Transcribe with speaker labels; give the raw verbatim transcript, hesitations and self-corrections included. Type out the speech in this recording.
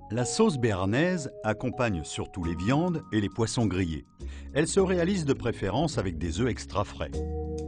Speaker 1: La sauce béarnaise accompagne surtout les viandes et les poissons grillés. Elle se réalise de préférence avec des œufs extra frais.